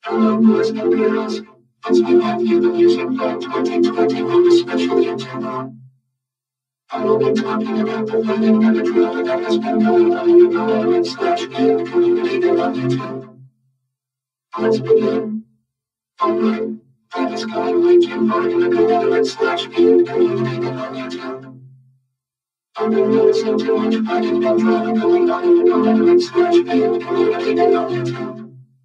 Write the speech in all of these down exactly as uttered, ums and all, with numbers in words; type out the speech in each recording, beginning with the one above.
Hello boys and girls, it's me Matthew, the Music Blog twenty twenty-one special YouTuber. I will be talking about the learning and the drama that has been going on in the online slash game community and on YouTube. Let's begin. Alright, that is going way too far in the online slash game community and on YouTube. I've been noticing too much fighting and drama going on in the online slash game community and on YouTube.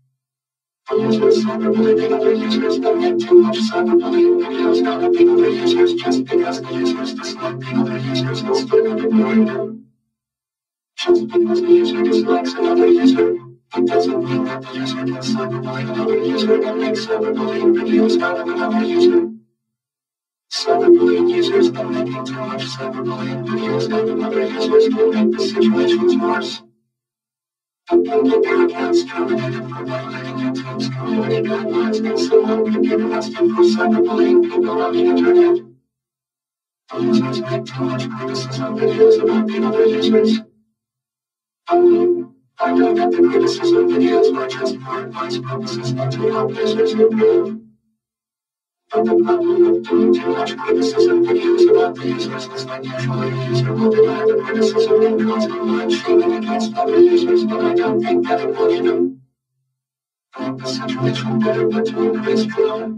Users cyberbullying other users that make too much cyberbullying videos out of the other users just because the users dislike the other users instead of ignoring them. Just because the user dislikes another user, it doesn't mean that the user can cyberbully another user and make cyberbullying videos out of another user. Cyberbullying users and making too much cyberbullying videos out of other users can make the situations worse. And can get their accounts terminated for violating YouTube's community guidelines, and someone could get arrested for cyberbullying people on the internet. The users make too much criticism videos about the other users. I mean, I know that the criticism videos are just for advice purposes and to help users improve. But the problem with doing too much criticism videos about the users is that usually the user will deny the criticism and cause online shaming against other users, but I don't think that it will either make the situation better but to increase drama.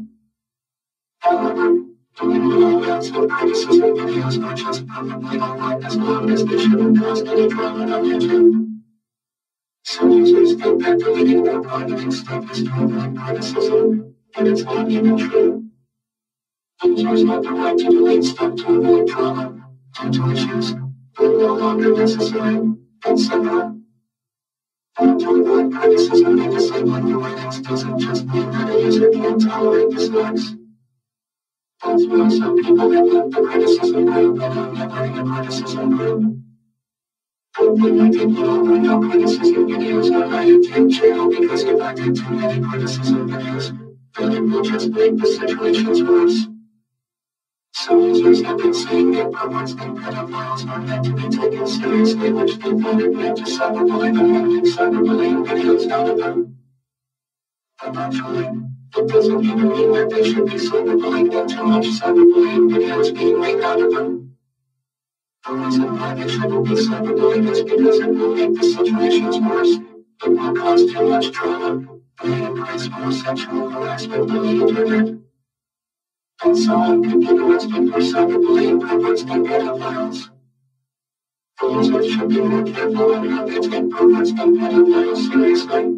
However, doing little amounts of criticism videos are just perfectly alright as long as they shouldn't cause any drama on YouTube. Some users think that deleting their private stuff is to avoid criticism, but it's not even true. Users have the right to delete stuff to avoid drama, due to issues, that are no longer necessary, et cetera. And to avoid criticism and disabling the ratings doesn't just mean that a user can't tolerate dislikes. That's why some people have left the criticism group and are never in a criticism group. Good thing I did put over no criticism videos on my YouTube channel, because if I did too many criticism videos, then it will just make the situations worse. Some users have been saying that perverts and pedophiles are meant to be taken seriously, which they find it meant to cyberbully them and make cyberbullying videos out of them. But actually, it doesn't even mean that they should be cyberbullied and too much cyberbullying videos being made out of them. The reason why they shouldn't be cyberbullied is because it will make the situations worse, it will cause too much drama, and increase more sexual harassment on the internet. And someone could get arrested for cyberbullying perverts and pedophiles. The users should be more careful on how they take perverts and pedophiles seriously.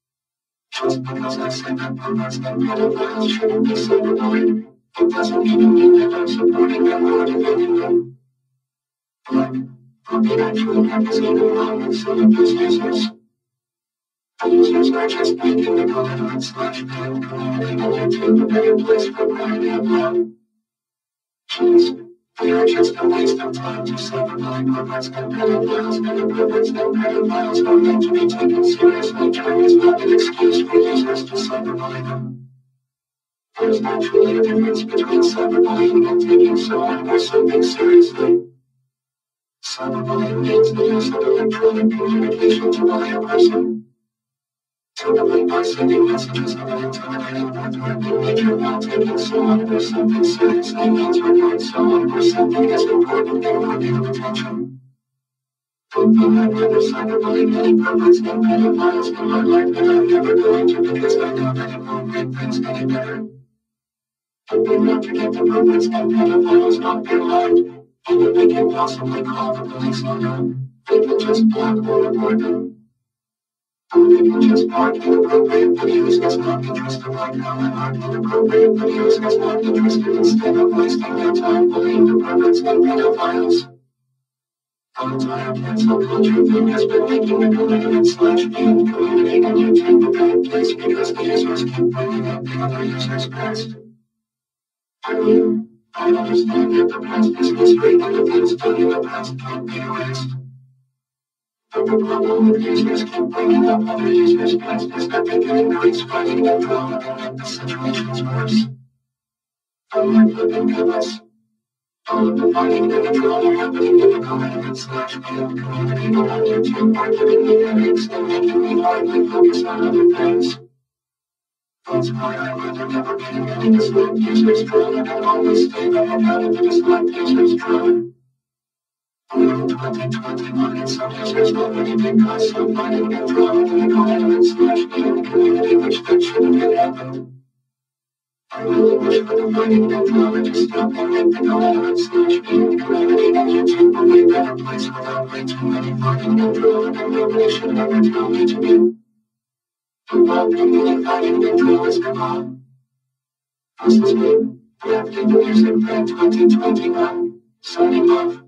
Just because I said that perverts and pedophiles shouldn't be cyberbullied, it doesn't even mean that I'm supporting them or defending them. Like, what they actually have is even wrong with some of these users. The users are just making the illiterate slash fan community on YouTube a better place for clarity of law. Jeez, they are just a waste of time to cyberbully perverts and pedophiles, and the perverts and pedophiles are meant to be taken seriously. Time is not an excuse for users to cyberbully them. There's naturally a difference between cyberbullying and taking someone or something seriously. Cyberbullying means the use of electronic communication to bully a person. Typically by sending messages of an intimidating or threatening nature, while taking someone or something seriously means regard someone or something as important and worthy of attention. Good thing I've never cyberbullied any perverts and pedophiles in my life, and I'm never going to, because I know that it won't make things any better. Good thing not to get the perverts and pedophiles off their line, and if they can possibly call the police on them, they can just block or report them. Or they can just mark inappropriate videos as not interested, like how I mark inappropriate videos as not interested instead of wasting their time bullying the perverts and pedophiles. The entire cancel culture thing has been making the illiterate slash fan community on YouTube a bad place, because the users keep bringing up the other users' past. I mean, I understand that the past is history and the things done in the past can't be erased. But the problem with users keep bringing up other users' past is that they can increase fighting and drama and make the situations worse. I'm like flipping goodness. All of the fighting and the drama happening in the illiterate slash fan community and on YouTube are giving me headaches and making me hardly focus on other things. That's why I rather never be any disliked users drawn and I'll always stay there and out of the disliked users drawn. In twenty twenty-one, and some users already been caught some finding and drawing in the comments slash game community, which that shouldn't have happened. I really wish for the fighting and drama to stop and make the comments slash game community and YouTube a way better place without way too many fighting and drama and nobody should ever tell me to do. About the fighting and dramas come on. This is me, Crafty Music Fan twenty twenty-one, signing off.